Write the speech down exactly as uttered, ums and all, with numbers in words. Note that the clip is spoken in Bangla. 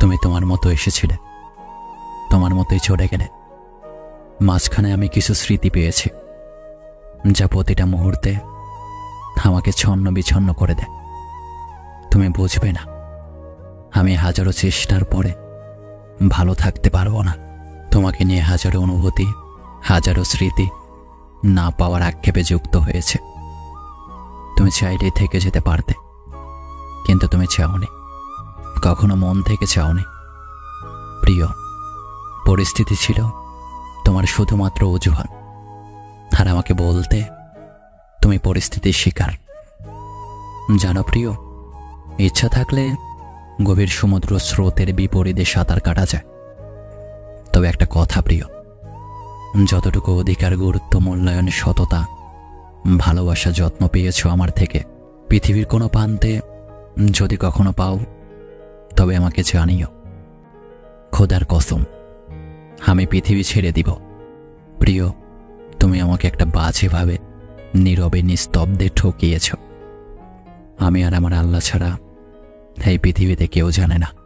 তুমি তোমার মতো এসেছিলে, তোমার মতোই চলে গেলে। মাঝখানে আমি কিছু স্মৃতি পেয়েছি, যা প্রতিটা মুহূর্তে আমাকে ছন্ন বিছন্ন করে দেয়। তুমি বুঝবে না, আমি হাজারো চেষ্টার পরে ভালো থাকতে পারবো না। তোমাকে নিয়ে হাজারো অনুভূতি, হাজারো স্মৃতি না পাওয়ার আক্ষেপে যুক্ত হয়েছে। তুমি চাইলেই থেকে যেতে পারতে, কিন্তু তুমি চাওনি, কখনো মন থেকে চাওনি। প্রিয়, পরিস্থিতি ছিল তোমার শুধুমাত্র অজুহাত, আর আমাকে বলতে তুমি পরিস্থিতির শিকার। জানো প্রিয়, ইচ্ছা থাকলে গভীর সমুদ্র স্রোতের বিপরীতে সাঁতার কাটা যায়। তবে একটা কথা প্রিয়, যতটুকু অধিকার, গুরুত্ব, মূল্যায়ন, সততা, ভালোবাসা, যত্ন পেয়েছ আমার থেকে, পৃথিবীর কোনো প্রান্তে যদি কখনো পাও, তবে আমাকে জানিও। খোদার কসম, আমি পৃথিবী ছেড়ে দিব। প্রিয়, তুমি আমাকে একটা বাজেভাবে, নীরবে, নিস্তব্ধে ঠকিয়েছ। আমি আর আমার আল্লাহ ছাড়া এই পৃথিবীতে কেউ জানে না।